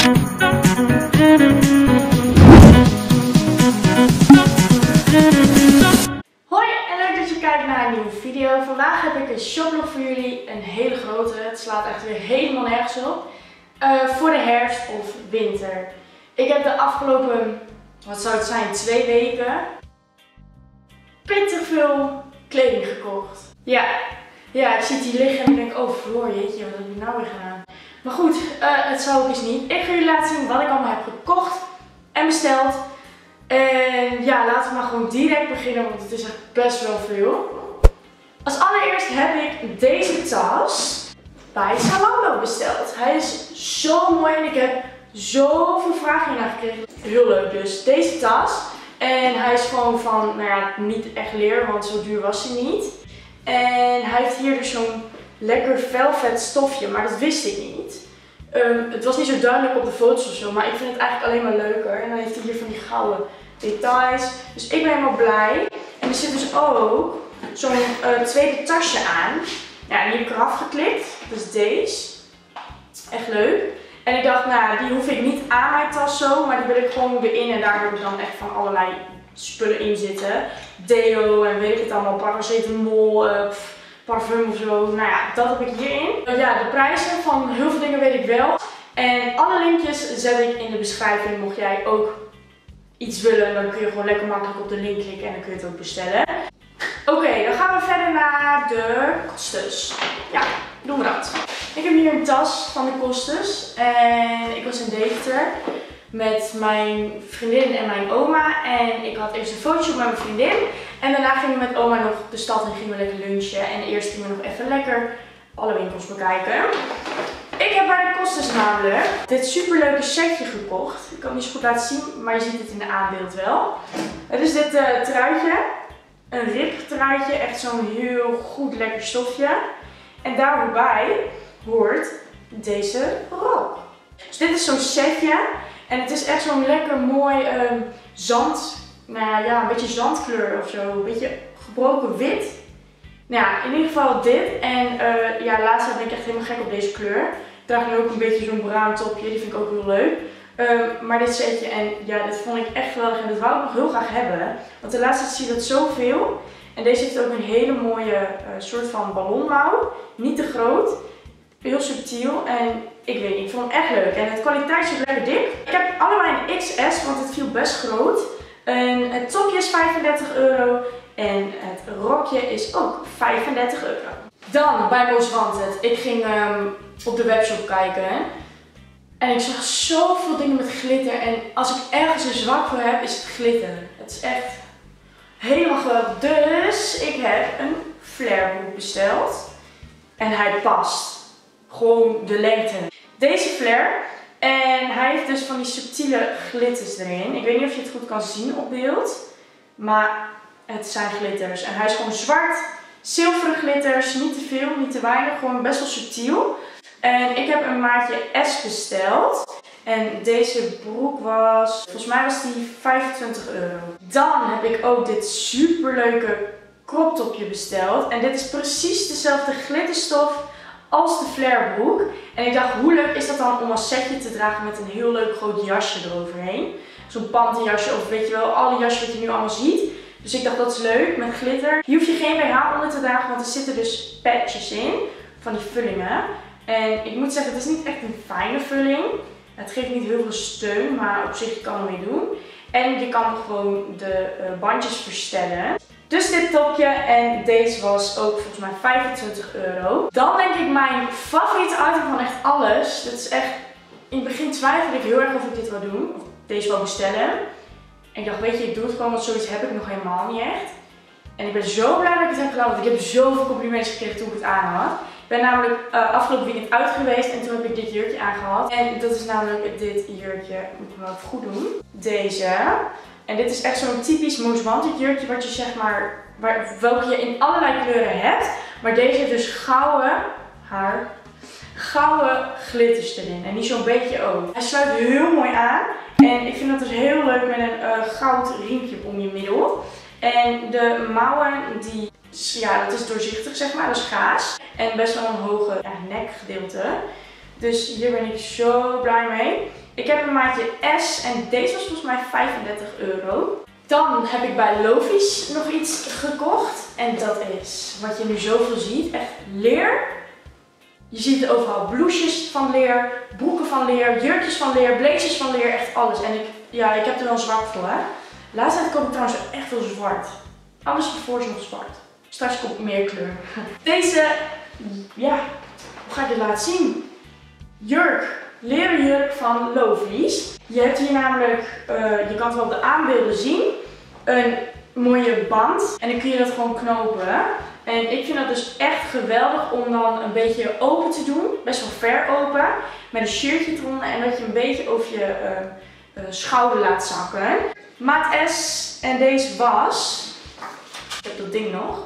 Hoi en leuk dat je kijkt naar een nieuwe video. Vandaag heb ik een shoplog voor jullie. Een hele grote. Het slaat echt weer helemaal nergens op. Voor de herfst of winter. Ik heb de afgelopen, wat zou het zijn, 2 weken pittig veel kleding gekocht. Ja, ik zie het hier liggen en ik denk, oh Floor, jeetje, wat heb ik nou weer gedaan? Maar goed, het zou ik eens niet. Ik ga jullie laten zien wat ik allemaal heb gekocht en besteld. En ja, laten we maar gewoon direct beginnen, want het is echt best wel veel. Als allereerst heb ik deze tas bij Zalando besteld. Hij is zo mooi en ik heb zoveel vragen naar gekregen. Heel leuk dus. Deze tas. En hij is gewoon van, nou ja, niet echt leer, want zo duur was hij niet. En hij heeft hier dus zo'n lekker velvet stofje, maar dat wist ik niet. Het was niet zo duidelijk op de foto's of zo, maar ik vind het eigenlijk alleen maar leuker. En dan heeft hij hier van die gouden details. Dus ik ben helemaal blij. En er zit dus ook zo'n tweede tasje aan. Ja, en die heb ik eraf geklikt. Dus deze. Echt leuk. En ik dacht, nou, die hoef ik niet aan mijn tas zo, maar die wil ik gewoon erin. En daar heb ik dan echt van allerlei spullen in zitten. Deo en weet ik het allemaal, paracetamol, parfum of zo. Nou ja, dat heb ik hierin. Ja, de prijzen van heel veel dingen weet ik wel. En alle linkjes zet ik in de beschrijving. Mocht jij ook iets willen, dan kun je gewoon lekker makkelijk op de link klikken en dan kun je het ook bestellen. Oké, dan gaan we verder naar de Kostes. Ja, doen we dat. Ik heb hier een tas van de Kostes en ik was in Deventer met mijn vriendin en mijn oma. En ik had eerst een fotootje met mijn vriendin en daarna gingen we met oma nog de stad en gingen we lekker lunchen. En eerst gingen we nog even lekker alle winkels bekijken. Ik heb bij de Kostes namelijk dit superleuke setje gekocht. Ik kan het niet zo goed laten zien, maar je ziet het in de aanbeeld wel. Het is dit truitje. Een ribtruitje, echt zo'n heel goed lekker stofje. En daarbij hoort deze rok. Dus dit is zo'n setje. En het is echt zo'n lekker mooi zand, nou ja, een beetje zandkleur of zo. Een beetje gebroken wit. Nou ja, in ieder geval dit. En ja, laatst ben ik echt helemaal gek op deze kleur. Ik draag nu ook een beetje zo'n bruin topje, die vind ik ook heel leuk. Maar dit setje, en ja, dit vond ik echt geweldig en dat wou ik nog heel graag hebben. Want de laatste tijd zie je dat zoveel. En deze heeft ook een hele mooie soort van ballonmouw. Niet te groot. Heel subtiel. En ik weet niet, ik vond hem echt leuk. En het kwaliteit is lekker dik. Ik heb allebei een XS, want het viel best groot. En het topje is €35. En het rokje is ook €35. Dan bij Most Wanted. Ik ging op de webshop kijken. En ik zag zoveel dingen met glitter. En als ik ergens een zwak voor heb, is het glitter. Het is echt helemaal geweldig. Dus ik heb een flareboek besteld. En hij past. Gewoon de lengte. Deze flare. En hij heeft dus van die subtiele glitters erin. Ik weet niet of je het goed kan zien op beeld. Maar het zijn glitters. En hij is gewoon zwart. Zilveren glitters. Niet te veel, niet te weinig. Gewoon best wel subtiel. En ik heb een maatje S besteld. En deze broek was, volgens mij was die €25. Dan heb ik ook dit superleuke crop topje besteld. En dit is precies dezelfde glitterstof als de flarebroek. En ik dacht, hoe leuk is dat dan om als setje te dragen met een heel leuk groot jasje eroverheen. Zo'n pantenjasje of weet je wel, alle jasjes wat je nu allemaal ziet. Dus ik dacht, dat is leuk met glitter. Hier hoef je geen BH onder te dragen, want er zitten dus patches in. Van die vullingen. En ik moet zeggen, het is niet echt een fijne vulling. Het geeft niet heel veel steun, maar op zich kan je mee doen. En je kan gewoon de bandjes verstellen. Dus dit topje en deze was ook volgens mij €25. Dan denk ik mijn favoriete item van echt alles. Dat is echt, in het begin twijfelde ik heel erg of ik dit wil doen. Of deze wil bestellen. En ik dacht, weet je, ik doe het gewoon, want zoiets heb ik nog helemaal niet echt. En ik ben zo blij dat ik het heb gedaan, want ik heb zoveel complimenten gekregen toen ik het aan had. Ik ben namelijk afgelopen weekend uit geweest en toen heb ik dit jurkje aangehad. En dat is namelijk dit jurkje, moet ik wel even goed doen. Deze. En dit is echt zo'n typisch Most Wanted jurkje wat je zeg maar, welke je in allerlei kleuren hebt. Maar deze heeft dus gouden glitters erin. En niet zo'n beetje ook. Hij sluit heel mooi aan. En ik vind dat dus heel leuk met een goud riempje om je middel. En de mouwen, die, ja, dat is doorzichtig zeg maar, dat is gaas. En best wel een hoge nekgedeelte. Dus hier ben ik zo blij mee. Ik heb een maatje S en deze was volgens mij €35. Dan heb ik bij Lovies nog iets gekocht. En dat is wat je nu zoveel ziet. Echt leer. Je ziet overal blouses van leer, broeken van leer, jurkjes van leer, blazers van leer. Echt alles. En ik heb er wel zwart voor, hè. De laatste tijd koop ik trouwens echt veel zwart. Alles hiervoor is nog zwart. Straks komt meer kleur. Deze, ja, hoe ga ik dit laten zien? Jurk. Leren jurk van Lovies. Je hebt hier namelijk, je kan het wel op de aanbeelden zien, een mooie band. En dan kun je dat gewoon knopen. En ik vind dat dus echt geweldig om dan een beetje open te doen. Best wel ver open. Met een shirtje eronder en dat je een beetje over je schouder laat zakken. Maat S en deze was, ik heb dat ding nog,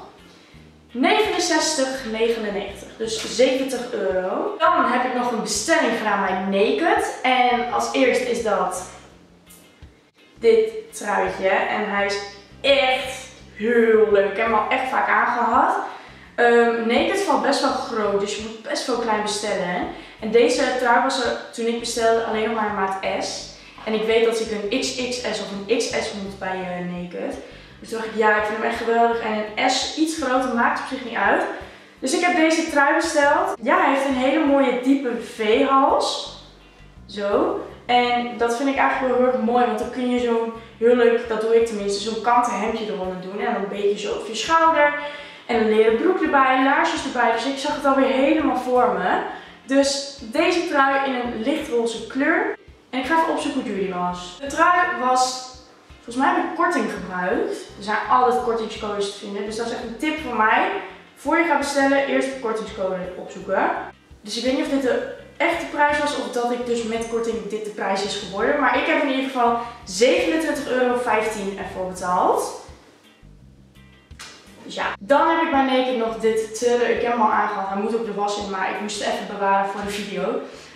€69,99. Dus €70. Dan heb ik nog een bestelling gedaan bij Naked. En als eerste is dat dit truitje. En hij is echt heel leuk. Ik heb hem al echt vaak aangehad. Naked valt best wel groot, dus je moet best wel klein bestellen. En deze trui was er toen ik bestelde alleen nog maar een maat S. En ik weet dat ik een XXS of een XS moet bij Naked. Dus toen dacht ik, ja, ik vind hem echt geweldig. En een S iets groter maakt op zich niet uit. Dus ik heb deze trui besteld. Ja, hij heeft een hele mooie diepe V-hals. Zo. En dat vind ik eigenlijk wel heel erg mooi. Want dan kun je zo'n heel leuk, dat doe ik tenminste, zo'n kanten hemdje eronder doen. En dan een beetje zo op je schouder. En een leren broek erbij, laarsjes erbij. Dus ik zag het alweer helemaal voor me. Dus deze trui in een lichtroze kleur. En ik ga even opzoeken hoe duur die was. De trui was, volgens mij heb ik korting gebruikt. Er zijn altijd kortingscodes te vinden. Dus dat is echt een tip van mij. Voor je gaat bestellen, eerst de kortingscode opzoeken. Dus ik weet niet of dit de echte prijs was of dat ik dus met korting dit de prijs is geworden. Maar ik heb in ieder geval €27,15 ervoor betaald. Dus ja, dan heb ik bij Naked nog dit tiller. Ik heb hem al aangehad. Hij moet op de was in, maar ik moest het even bewaren voor de video.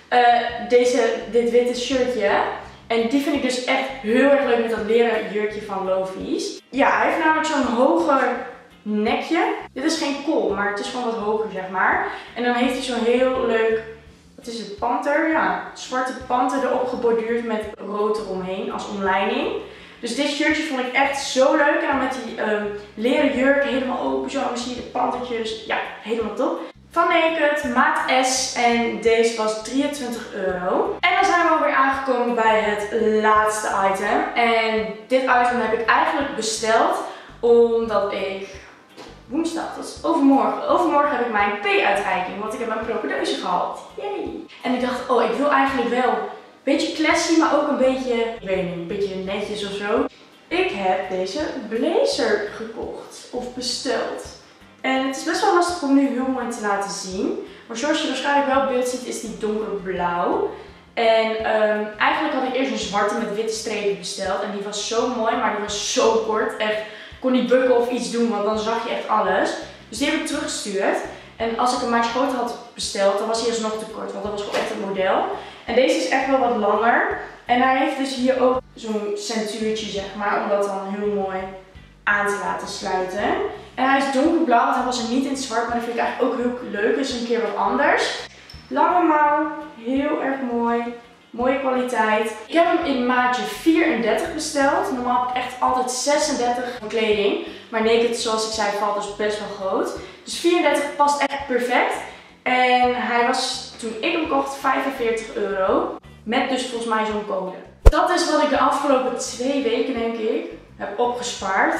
Dit witte shirtje. En die vind ik dus echt heel erg leuk met dat leren jurkje van Lovies. Ja, hij heeft namelijk zo'n hoger nekje. Dit is geen kool, maar het is gewoon wat hoger, zeg maar. En dan heeft hij zo'n heel leuk, wat is het, panter? Ja, zwarte panter erop geborduurd met rood eromheen als omlijning. Dus dit shirtje vond ik echt zo leuk. En dan met die leren jurk helemaal open zo. En dan zie je de pantertjes. Ja, helemaal top. Van Naked, maat S. En deze was €23. En dan zijn we alweer aangekomen bij het laatste item. En dit item heb ik eigenlijk besteld omdat ik woensdag, dat is overmorgen. Overmorgen heb ik mijn P-uitreiking, want ik heb mijn propedeuse gehaald. Yay! En ik dacht, oh, ik wil eigenlijk wel een beetje classy, maar ook een beetje, ik weet niet, een beetje netjes of zo. Ik heb deze blazer gekocht of besteld. En het is best wel lastig om nu heel mooi te laten zien. Maar zoals je waarschijnlijk wel op beeld ziet, is die donkerblauw. En eigenlijk had ik eerst een zwarte met witte strepen besteld. En die was zo mooi, maar die was zo kort. Echt, ik kon niet bukken of iets doen, want dan zag je echt alles. Dus die heb ik teruggestuurd. En als ik een maatje groter had besteld, dan was hij alsnog te kort. Want dat was gewoon echt een model. En deze is echt wel wat langer. En hij heeft dus hier ook zo'n centuurtje, zeg maar. Om dat dan heel mooi aan te laten sluiten. En hij is donkerblauw, want hij was er niet in het zwart. Maar dat vind ik eigenlijk ook heel leuk. Dus een keer wat anders. Lange mouw, heel erg mooi. Mooie kwaliteit. Ik heb hem in maatje 34 besteld. Normaal heb ik echt altijd 36 van kleding. Maar Naked, zoals ik zei, valt dus best wel groot. Dus 34 past echt perfect. En hij was, toen ik hem kocht, €45. Met dus volgens mij zo'n code. Dat is wat ik de afgelopen 2 weken, denk ik, heb opgespaard.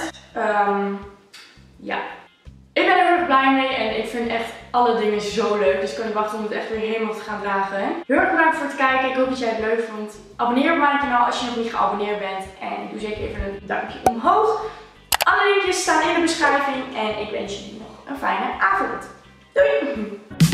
Ja. Ik ben er heel erg blij mee en ik vind echt alle dingen zo leuk. Dus ik kan niet wachten om het echt weer helemaal te gaan dragen. Heel erg bedankt voor het kijken. Ik hoop dat jij het leuk vond. Abonneer op mijn kanaal als je nog niet geabonneerd bent. En doe zeker even een duimpje omhoog. Alle linkjes staan in de beschrijving. En ik wens jullie nog een fijne avond. Doei!